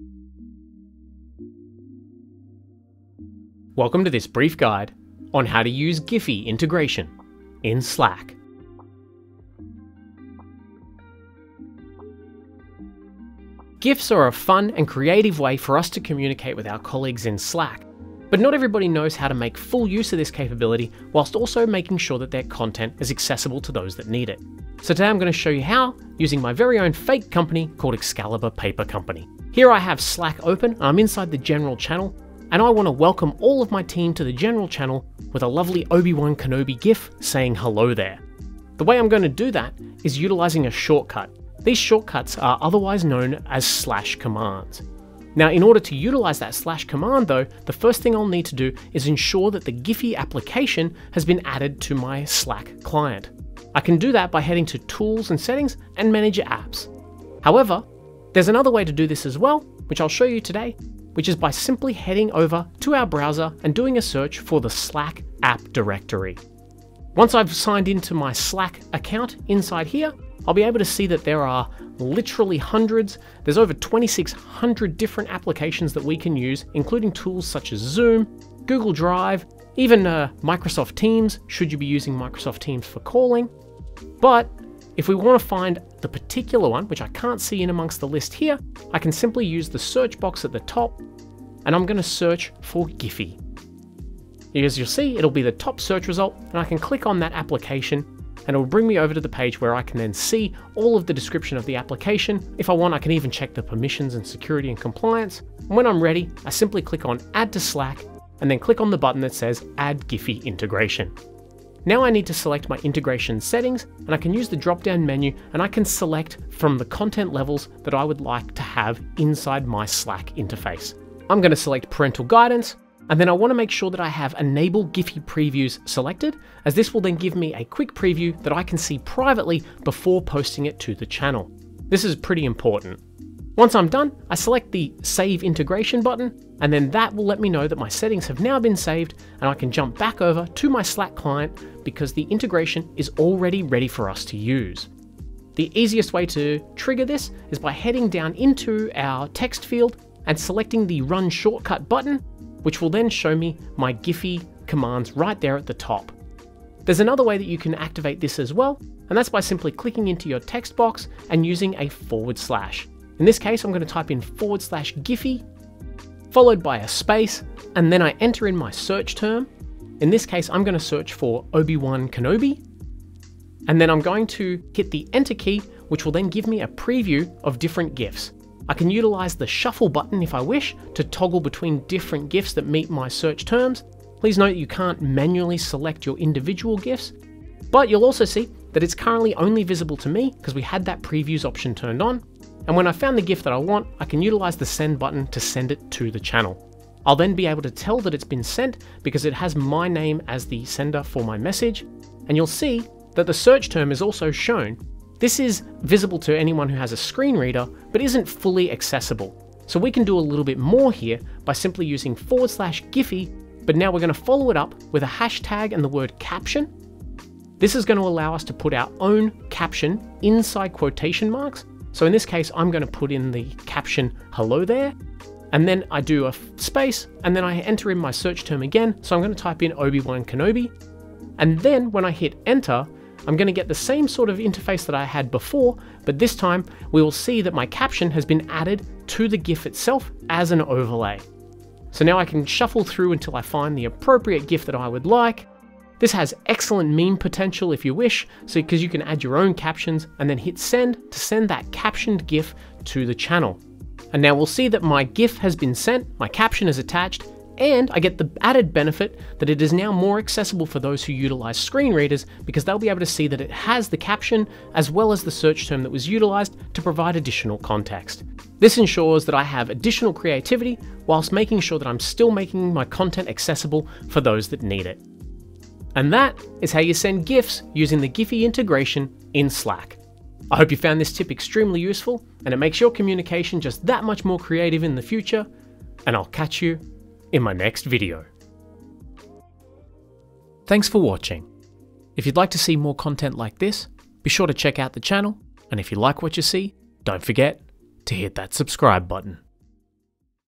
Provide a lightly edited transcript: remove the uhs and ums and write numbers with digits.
Welcome to this brief guide on how to use Giphy integration in Slack. GIFs are a fun and creative way for us to communicate with our colleagues in Slack, but not everybody knows how to make full use of this capability whilst also making sure that their content is accessible to those that need it. So today I'm going to show you how using my very own fake company called Excalibur Paper Company. Here I have Slack open, I'm inside the general channel, and I want to welcome all of my team to the general channel with a lovely Obi-Wan Kenobi GIF saying hello there. The way I'm going to do that is utilizing a shortcut. These shortcuts are otherwise known as slash commands. Now, in order to utilize that slash command though, the first thing I'll need to do is ensure that the Giphy application has been added to my Slack client. I can do that by heading to Tools and Settings and Manage Apps. However, there's another way to do this as well, which I'll show you today, which is by simply heading over to our browser and doing a search for the Slack app directory. Once I've signed into my Slack account inside here, I'll be able to see that there are literally hundreds. There's over 2,600 different applications that we can use, including tools such as Zoom, Google Drive, even Microsoft Teams, should you be using Microsoft Teams for calling. But if we want to find the particular one, which I can't see in amongst the list here, I can simply use the search box at the top, and I'm going to search for Giphy. As you'll see, it'll be the top search result, and I can click on that application, and it'll bring me over to the page where I can then see all of the description of the application. If I want, I can even check the permissions and security and compliance. And when I'm ready, I simply click on Add to Slack, and then click on the button that says Add Giphy Integration. Now I need to select my integration settings, and I can use the drop-down menu and I can select from the content levels that I would like to have inside my Slack interface. I'm going to select parental guidance, and then I want to make sure that I have Enable Giphy Previews selected, as this will then give me a quick preview that I can see privately before posting it to the channel. This is pretty important. Once I'm done, I select the Save Integration button, and then that will let me know that my settings have now been saved and I can jump back over to my Slack client because the integration is already ready for us to use. The easiest way to trigger this is by heading down into our text field and selecting the Run Shortcut button, which will then show me my Giphy commands right there at the top. There's another way that you can activate this as well, and that's by simply clicking into your text box and using a /. In this case, I'm going to type in /Giphy, followed by a space, and then I enter in my search term. In this case, I'm going to search for Obi-Wan Kenobi, and then I'm going to hit the Enter key, which will then give me a preview of different GIFs. I can utilize the shuffle button if I wish to toggle between different GIFs that meet my search terms. Please note you can't manually select your individual GIFs, but you'll also see that it's currently only visible to me because we had that previews option turned on. And when I found the GIF that I want, I can utilize the send button to send it to the channel. I'll then be able to tell that it's been sent because it has my name as the sender for my message. And you'll see that the search term is also shown. This is visible to anyone who has a screen reader, but isn't fully accessible. So we can do a little bit more here by simply using /Giphy, but now we're going to follow it up with a hashtag and the word caption. This is going to allow us to put our own caption inside quotation marks. So in this case, I'm going to put in the caption, hello there, and then I do a space, and then I enter in my search term again. So I'm going to type in Obi-Wan Kenobi, and then when I hit enter, I'm going to get the same sort of interface that I had before, but this time we will see that my caption has been added to the GIF itself as an overlay. So now I can shuffle through until I find the appropriate GIF that I would like. This has excellent meme potential if you wish, because you can add your own captions and then hit send to send that captioned GIF to the channel. And now we'll see that my GIF has been sent, my caption is attached, and I get the added benefit that it is now more accessible for those who utilize screen readers because they'll be able to see that it has the caption as well as the search term that was utilized to provide additional context. This ensures that I have additional creativity whilst making sure that I'm still making my content accessible for those that need it. And that is how you send GIFs using the Giphy integration in Slack. I hope you found this tip extremely useful and it makes your communication just that much more creative in the future, and I'll catch you in my next video. Thanks for watching. If you'd like to see more content like this, be sure to check out the channel, and if you like what you see, don't forget to hit that subscribe button.